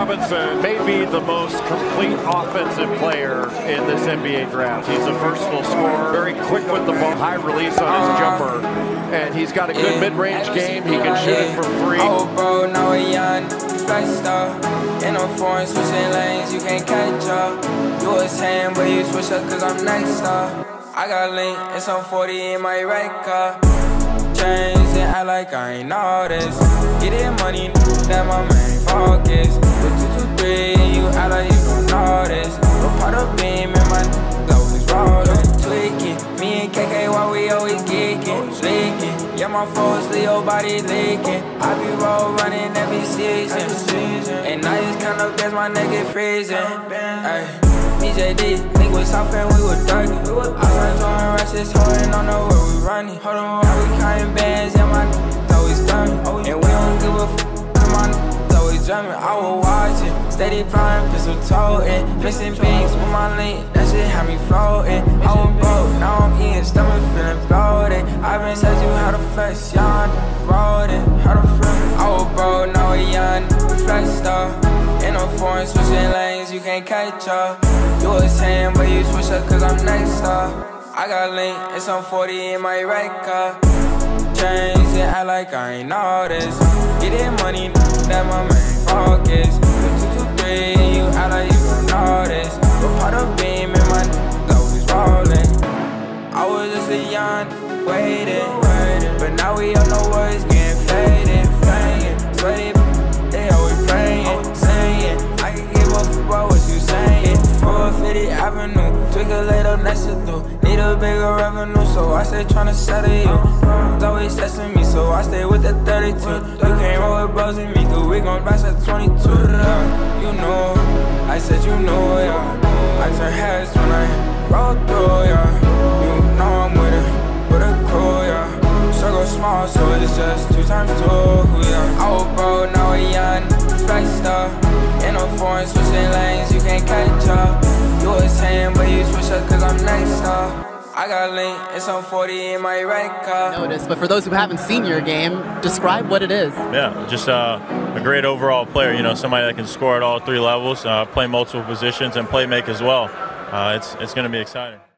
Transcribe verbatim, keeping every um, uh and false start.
Robinson may be the most complete offensive player in this N B A draft. He's a versatile scorer, very quick with the ball, high release on his jumper, and he's got a good mid-range game. He can shoot it from three. Oh, bro, now we young, flex star. In a foreign switching lanes, you can't catch up. You was saying, but you switch up cause I'm next star. I got link and some forty in my right car. Change and act like I ain't all this. Get it money, that my main focus. With two, two, three, you act like you don't know this. But part of beam and my always rolling, tweaking. Me and K K, why we always geeking, leaking. Yeah, my foes, Leo body leaking. I be roll running every season. And I just kind of guess my nigga freezing. Ay. B J D, nigga was soft and we was dirty. I started throwing rushes, holding on the where we running. Now we counting bands, yeah, my n****s always drumming. And we don't give a f***, my n****s always drumming. I was watching, steady flying, pistol toting. Missing beats with my link, that shit had me floating. I was broke, now I'm eating, stomach feeling bloated. I been said you how to flex, young, rolling, how to flex. I was broke, now we young, flex star. In a foreign switching lanes, you can't catch up. You was saying, but you switch up cause I'm next star. I got link and some forty in my right car. Change and act like I ain't all this. Get it money, that my main focus. With two, two, three, you act like you don't know this. But part of beam and my n****s always rolling. I was just a young, waiting, waiting. But now we all know what it's getting faded, playing. Sweaty, they always praying, saying I can give up about what you saying. four fifty Avenue, twinkle later next to do. Need a bigger revenue, so I stay tryna settle you. It's always testing me, so I stay with the thirty-two. You can't roll with bros with me, cause we gon' rise at twenty-two. You know, I said you know, yeah. I turn heads when I roll through, yeah. You know I'm with it, with a crew, yeah. Circle small, so it's just two times two, yeah. I was broke, now we young, flex star. In a foreign switching lanes, you can't catch up. You was saying, but you switch up cause I'm next star. I got link and some forty in my right car. Notice, but for those who haven't seen your game, describe what it is. Yeah, just uh, a great overall player. You know, somebody that can score at all three levels, uh, play multiple positions, and play make as well. Uh, it's it's going to be exciting.